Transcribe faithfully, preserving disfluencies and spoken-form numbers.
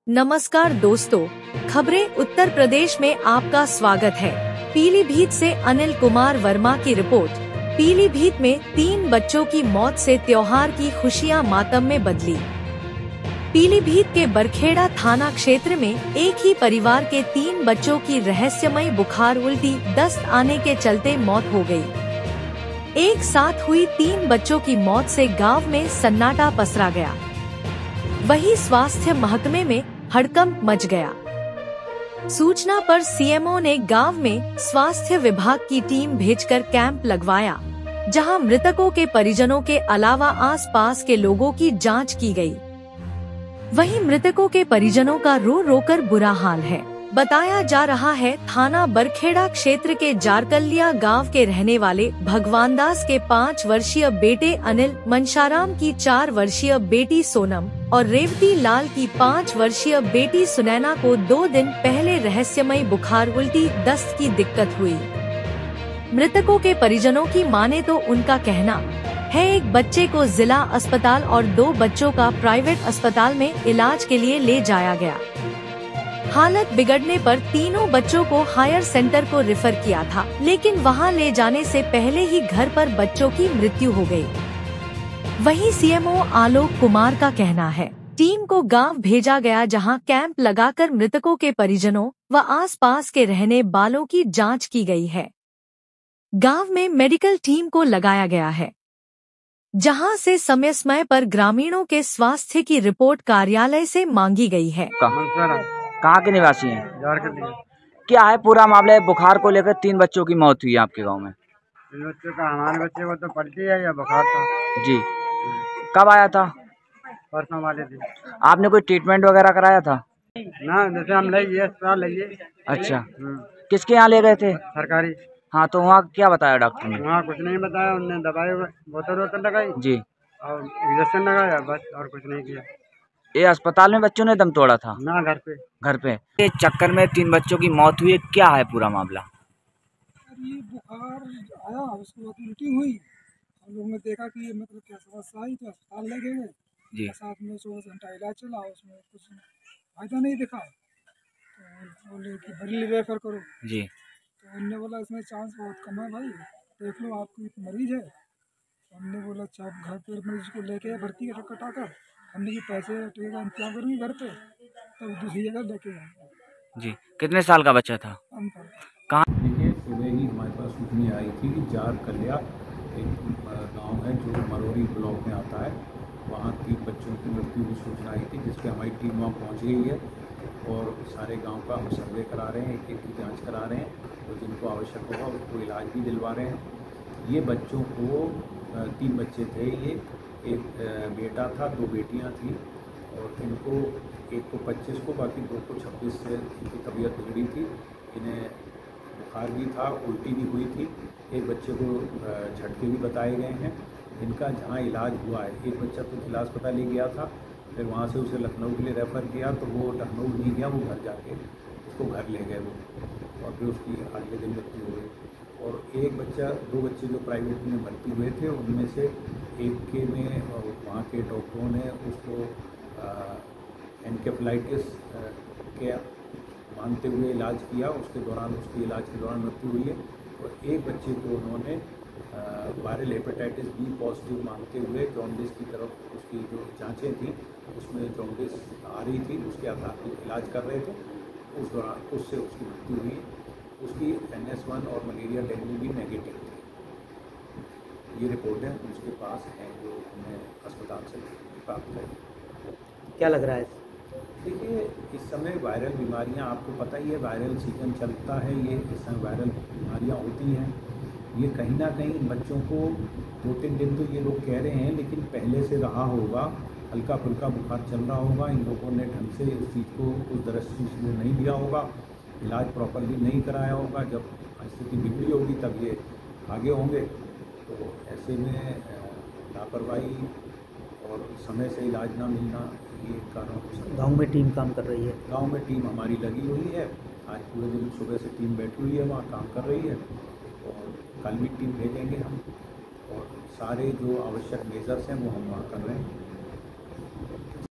नमस्कार दोस्तों, खबरें उत्तर प्रदेश में आपका स्वागत है। पीलीभीत से अनिल कुमार वर्मा की रिपोर्ट। पीलीभीत में तीन बच्चों की मौत से त्योहार की खुशियां मातम में बदली। पीलीभीत के बरखेड़ा थाना क्षेत्र में एक ही परिवार के तीन बच्चों की रहस्यमय बुखार उल्टी दस्त आने के चलते मौत हो गई। एक साथ हुई तीन बच्चों की मौत से गांव में सन्नाटा पसरा गया। वहीं स्वास्थ्य महकमे में हड़कंप मच गया। सूचना पर सीएमओ ने गांव में स्वास्थ्य विभाग की टीम भेजकर कैंप लगवाया, जहां मृतकों के परिजनों के अलावा आसपास के लोगों की जांच की गई। वहीं मृतकों के परिजनों का रो रो कर बुरा हाल है। बताया जा रहा है थाना बरखेड़ा क्षेत्र के जारकलिया गांव के रहने वाले भगवान दास के पाँच वर्षीय बेटे अनिल, मनशाराम की चार वर्षीय बेटी सोनम और रेवती लाल की पाँच वर्षीय बेटी सुनैना को दो दिन पहले रहस्यमय बुखार उल्टी दस्त की दिक्कत हुई। मृतकों के परिजनों की माने तो उनका कहना है एक बच्चे को जिला अस्पताल और दो बच्चों का प्राइवेट अस्पताल में इलाज के लिए ले जाया गया। हालत बिगड़ने पर तीनों बच्चों को हायर सेंटर को रेफर किया था, लेकिन वहां ले जाने से पहले ही घर पर बच्चों की मृत्यु हो गई। वहीं सीएमओ आलोक कुमार का कहना है टीम को गांव भेजा गया, जहां कैंप लगाकर मृतकों के परिजनों व आसपास के रहने वालों की जांच की गई है। गांव में मेडिकल टीम को लगाया गया है, जहां से समय समय पर ग्रामीणों के स्वास्थ्य की रिपोर्ट कार्यालय से मांगी गई है। कहाँ के निवासी हैं? क्या है पूरा मामला? बुखार को लेकर तीन बच्चों की मौत हुई है आपके गांव में। तीन बच्चों का, हमारे बच्चे को तो पलटी है या बुखार था। जी, कब आया था? परसों वाले दिन। आपने कोई ट्रीटमेंट वगैरह कराया था? ना, जैसे हम ले ये अस्पताल ले। अच्छा, किसके यहाँ ले गए थे? सरकारी। हाँ, तो वहाँ क्या बताया डॉक्टर ने? वहाँ कुछ नहीं बताया, उन्होंने दवाई बोतल वोतल लगाई जी और इंजेक्शन लगाया, बस, और कुछ नहीं किया। ये अस्पताल में बच्चों ने दम तोड़ा था? ना, घर पे। घर पे ये चक्कर में तीन बच्चों की मौत हुई है, क्या है पूरा मामला? ये बुखार आया, उसके बाद उल्टी हुई। हम लोग ने देखा कि ये मतलब क्या समस्या आई, तो अस्पताल ले गए जी। साथ में चौबीस घंटा इलाज चला, उसमें कुछ फायदा नहीं दिखा, तो बोले कि बरेली रेफर करो जी। तो उनने बोला इसमें चांस बहुत कम है भाई, देख लो आपकी मरीज है। तो हमने बोला अच्छा, आप घर पे मरीज को लेके भर्ती कटाकर हमने कि पैसे ठीक है इंतजाम करूँगी घर पे, तब दूसरी जगह लेके जाएंगे जी। कितने साल का बच्चा था? कहाँ? देखिए, सुबह ही हमारे पास सूचना आई थी कि जारकलिया एक गांव है जो मरोरी ब्लॉक में आता है, वहाँ तीन बच्चों की मृत्यु की सूचना आई थी, जिसके हमारी टीम वहाँ पहुँच गई है और सारे गांव का हम सर्वे करा रहे हैं, एक एक की जाँच करा रहे हैं और जिनको आवश्यक होगा उसको इलाज भी दिलवा रहे हैं। ये बच्चों को तीन बच्चे थे, ये एक बेटा था, दो बेटियां थी और इनको एक को पच्चीस को, बाकी दो को छब्बीस से इनकी तबीयत बिगड़ी थी। इन्हें बुखार भी था, उल्टी भी हुई थी। एक बच्चे को झटके भी बताए गए हैं। इनका जहां इलाज हुआ है, एक बच्चा तो जिला अस्पताल ले गया था, फिर वहां से उसे लखनऊ के लिए रेफ़र किया, तो वो लखनऊ नहीं गया, वो घर जाके उसको घर ले गए वो, और फिर उसकी अगले दिन मृत्यु हो गई। और एक बच्चा, दो बच्चे जो प्राइवेट में भर्ती हुए थे, उनमें से एक के में वहाँ के डॉक्टरों ने उसको एनकेफलाइटिस के मानते हुए इलाज किया, उसके दौरान उसकी इलाज के दौरान मृत्यु हुई है। और एक बच्चे को उन्होंने वायरल हेपेटाइटिस बी पॉजिटिव मानते हुए जॉन्डिस की तरफ उसकी जो जांचें थी उसमें जॉन्डिस आ रही थी, उसके आधार पर इलाज कर रहे थे, उस दौरान उससे उसकी मृत्यु हुई। उसकी एन एस वन और मलेरिया डेंगू भी नेगेटिव थी। ये रिपोर्टें उसके पास हैं जो हमने अस्पताल से प्राप्त करी। क्या लग रहा है? देखिए, इस समय वायरल बीमारियां, आपको पता ही है, वायरल सीजन चलता है, ये इस समय वायरल बीमारियां होती हैं। ये कहीं ना कहीं बच्चों को दो तीन दिन तो ये लोग कह रहे हैं, लेकिन पहले से रहा होगा, हल्का फुल्का बुखार चल रहा होगा, इन लोगों ने ढंग से उस चीज़ को उस दृष्टि से नहीं दिया होगा, इलाज प्रॉपरली नहीं कराया होगा। जब स्थिति बिगड़ी होगी तब ये आगे होंगे, तो ऐसे में लापरवाही और समय से इलाज ना मिलना ये कारण हो सकता है। गाँव में टीम काम कर रही है? गांव में टीम हमारी लगी हुई है, आज पूरे दिन सुबह से टीम बैठी हुई है, वहाँ काम कर रही है और कल भी टीम भेजेंगे हम, और सारे जो आवश्यक मेजर्स हैं वो हम वहाँ कर रहे हैं।